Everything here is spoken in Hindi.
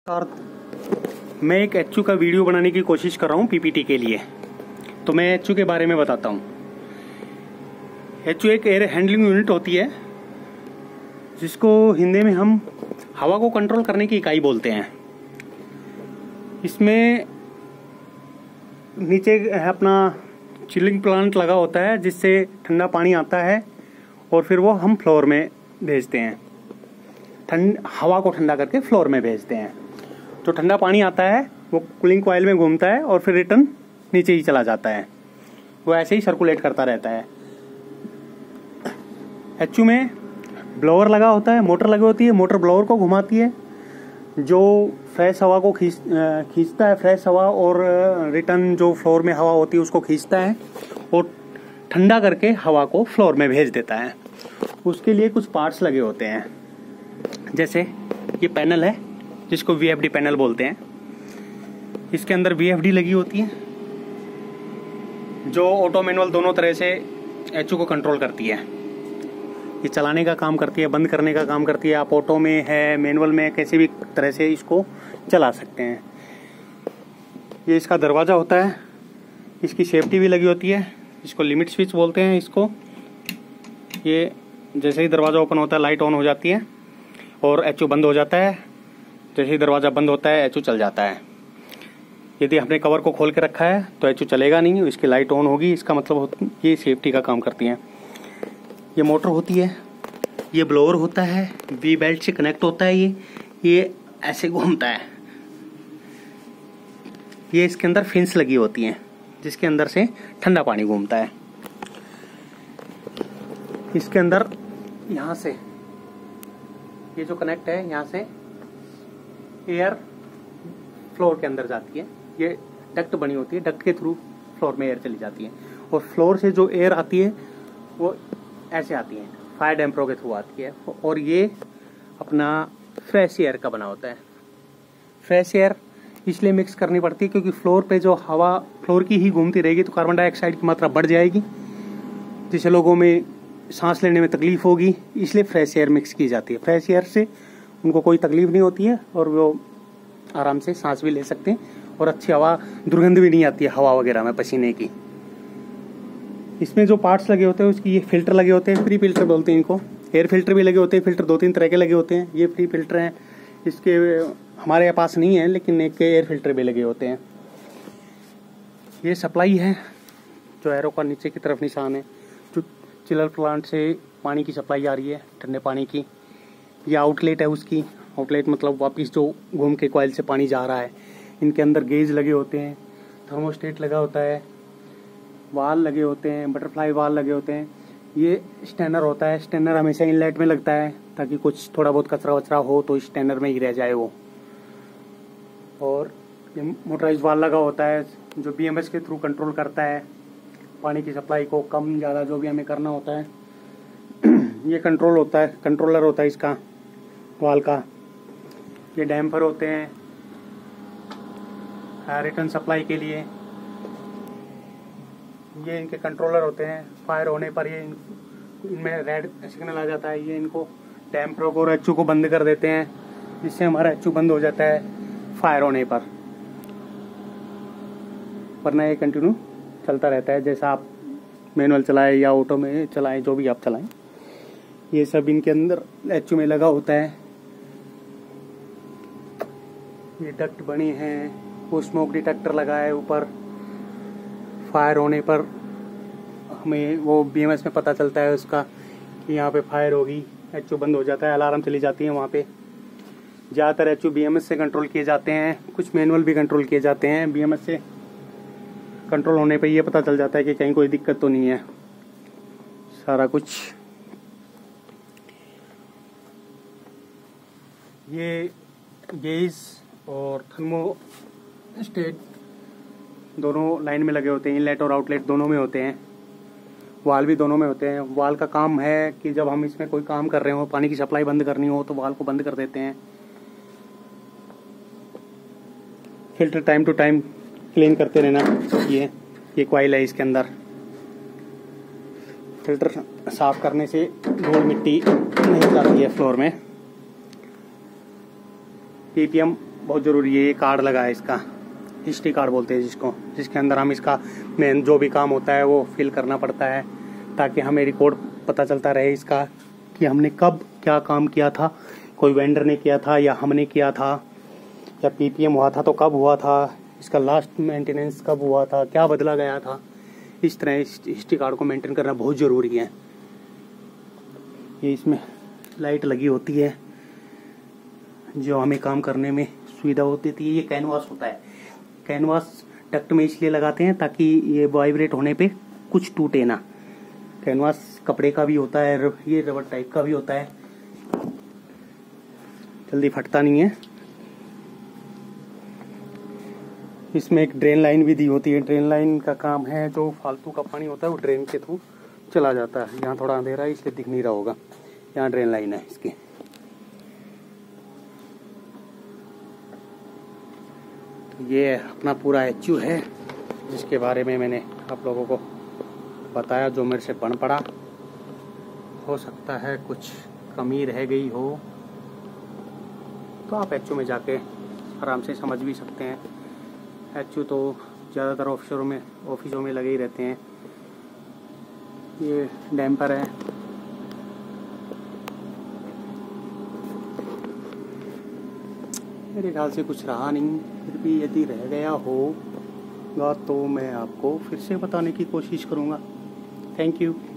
और मैं एक एचयू का वीडियो बनाने की कोशिश कर रहा हूँ पीपीटी के लिए। तो मैं एचयू के बारे में बताता हूँ। एचयू एक एयर हैंडलिंग यूनिट होती है जिसको हिंदी में हम हवा को कंट्रोल करने की इकाई बोलते हैं। इसमें नीचे अपना चिलिंग प्लांट लगा होता है जिससे ठंडा पानी आता है और फिर वो हम फ्लोर में भेजते हैं। हवा को ठंडा करके फ्लोर में भेजते हैं। जो ठंडा पानी आता है वो कूलिंग कॉइल में घूमता है और फिर रिटर्न नीचे ही चला जाता है। वो ऐसे ही सर्कुलेट करता रहता है। एचयू में ब्लोअर लगा होता है, मोटर लगी होती है। मोटर ब्लोअर को घुमाती है जो फ्रेश हवा को खींचता है, फ्रेश हवा, और रिटर्न जो फ्लोर में हवा होती है उसको खींचता है और ठंडा करके हवा को फ्लोर में भेज देता है। उसके लिए कुछ पार्ट्स लगे होते हैं, जैसे ये पैनल है जिसको वीएफडी पैनल बोलते हैं। इसके अंदर वीएफडी लगी होती है जो ऑटो मैनुअल दोनों तरह से एचयू को कंट्रोल करती है। ये चलाने का काम करती है, बंद करने का काम करती है। आप ऑटो में है, मैनुअल में, किसी भी तरह से इसको चला सकते हैं। ये इसका दरवाज़ा होता है, इसकी सेफ्टी भी लगी होती है, इसको लिमिट स्विच बोलते हैं इसको। ये जैसे ही दरवाज़ा ओपन होता है लाइट ऑन हो जाती है और एचयू बंद हो जाता है। जैसे ही दरवाज़ा बंद होता है एचयू चल जाता है। यदि हमने कवर को खोल के रखा है तो एचयू चलेगा नहीं, इसकी लाइट ऑन होगी। इसका मतलब ये सेफ्टी का काम करती हैं। ये मोटर होती है, ये ब्लोअर होता है, वी बेल्ट से कनेक्ट होता है। ये ऐसे घूमता है। ये इसके अंदर फिन्स लगी होती हैं जिसके अंदर से ठंडा पानी घूमता है। इसके अंदर यहाँ से ये जो कनेक्ट है, यहाँ से एयर फ्लोर के अंदर जाती है। ये डक्ट बनी होती है, डक्ट के थ्रू फ्लोर में एयर चली जाती है और फ्लोर से जो एयर आती है वो ऐसे आती है, फायर डैम्परों के थ्रू आती है। और ये अपना फ्रेश एयर का बना होता है। फ्रेश एयर इसलिए मिक्स करनी पड़ती है क्योंकि फ्लोर पे जो हवा फ्लोर की ही घूमती रहेगी तो कार्बन डाइऑक्साइड की मात्रा बढ़ जाएगी, जिससे लोगों में सांस लेने में तकलीफ होगी। इसलिए फ्रेश एयर मिक्स की जाती है। फ्रेश एयर से उनको कोई तकलीफ नहीं होती है और वो आराम से सांस भी ले सकते हैं और अच्छी हवा, दुर्गंध भी नहीं आती है हवा वगैरह में पसीने की। इसमें जो पार्ट्स लगे होते हैं उसकी ये फिल्टर लगे होते हैं, फ्री फिल्टर बोलते हैं इनको। एयर फिल्टर भी लगे होते हैं। फिल्टर 2-3 तरह के लगे होते हैं। ये फ्री फिल्टर हैं, इसके हमारे पास नहीं है, लेकिन एक एयर फिल्टर भी लगे होते हैं। ये सप्लाई है जो एरो का नीचे की तरफ निशान है, जो चिलर प्लांट से पानी की सप्लाई आ रही है, ठंडे पानी की। ये आउटलेट है उसकी। आउटलेट मतलब वापस जो घूम के कॉइल से पानी जा रहा है। इनके अंदर गेज लगे होते हैं, थर्मोस्टेट लगा होता है, वाल लगे होते हैं, बटरफ्लाई वाल लगे होते हैं। ये स्टैनर होता है। स्टैनर हमेशा इनलेट में लगता है ताकि कुछ थोड़ा बहुत कचरा वचरा हो तो स्टैनर में ही रह जाए वो। और ये मोटराइज वाल लगा होता है जो बीएमएस के थ्रू कंट्रोल करता है पानी की सप्लाई को, कम ज़्यादा जो भी हमें करना होता है। ये कंट्रोल होता है, कंट्रोलर होता है इसका वाल का। ये डैम्पर होते हैं रिटर्न सप्लाई के लिए। ये इनके कंट्रोलर होते हैं। फायर होने पर ये इनमें रेड सिग्नल आ जाता है। ये इनको डैम्परों को और एचयू को बंद कर देते हैं, जिससे हमारा एचयू बंद हो जाता है फायर होने पर। वरना ये कंटिन्यू चलता रहता है, जैसा आप मैनुअल चलाएं या ऑटो में चलाएं, जो भी आप चलाएं। ये सब इनके अंदर एचयू में लगा होता है। ये डक्ट बनी है, वो स्मोक डिटेक्टर लगा है ऊपर। फायर होने पर हमें वो बीएमएस में पता चलता है उसका कि यहाँ पे फायर होगी। एचयू बंद हो जाता है, अलार्म चली जाती है वहाँ पे। ज़्यादातर एचयू बीएमएस से कंट्रोल किए जाते हैं, कुछ मैनुअल भी कंट्रोल किए जाते हैं। बीएमएस से कंट्रोल होने पे ये पता चल जाता है कि कहीं कोई दिक्कत तो नहीं है। सारा कुछ ये गेज और थर्मोस्टेट दोनों लाइन में लगे होते हैं। इनलेट और आउटलेट दोनों में होते हैं। वाल भी दोनों में होते हैं। वाल का काम है कि जब हम इसमें कोई काम कर रहे हो, पानी की सप्लाई बंद करनी हो, तो वाल को बंद कर देते हैं। Filter time to time clean करते रहना। ये कॉइल है, इसके अंदर फिल्टर साफ करने से धूल मिट्टी नहीं जाती है फ्लोर में। पीपीएम बहुत ज़रूरी है। ये कार्ड लगा है इसका, हिस्ट्री कार्ड बोलते हैं जिसको, जिसके अंदर हम इसका मेन जो भी काम होता है वो फिल करना पड़ता है, ताकि हमें रिकॉर्ड पता चलता रहे इसका कि हमने कब क्या काम किया था, कोई वेंडर ने किया था या हमने किया था, या पीपीएम हुआ था तो कब हुआ था, इसका लास्ट मेंटेनेंस कब हुआ था, क्या बदला गया था। इस तरह इस हिस्ट्री कार्ड को मेंटेन करना बहुत ज़रूरी है। ये इसमें लाइट लगी होती है जो हमें काम करने में सुविधा होती थी। ये कैनवास होता है, कैनवास डक्ट में इसलिए लगाते हैं ताकि ये वाइब्रेट होने पे कुछ टूटे ना। कैनवास कपड़े का भी होता है, ये रबर टाइप का भी होता है, जल्दी फटता नहीं है। इसमें एक ड्रेन लाइन भी दी होती है। ड्रेन लाइन का काम है जो फालतू का पानी होता है वो ड्रेन के थ्रू चला जाता है। यहाँ थोड़ा अंधेरा है इसलिए दिख नहीं रहा होगा, यहाँ ड्रेन लाइन है इसकी। ये अपना पूरा HU है जिसके बारे में मैंने आप लोगों को बताया, जो मेरे से बन पड़ा। हो सकता है कुछ कमी रह गई हो तो आप HU में जाके आराम से समझ भी सकते हैं। HU तो ज़्यादातर ऑफिसों में लगे ही रहते हैं। ये डैम्पर है, मेरे ख्याल से कुछ रहा नहीं, फिर भी यदि रह गया होगा तो मैं आपको फिर से बताने की कोशिश करूँगा। Thank you.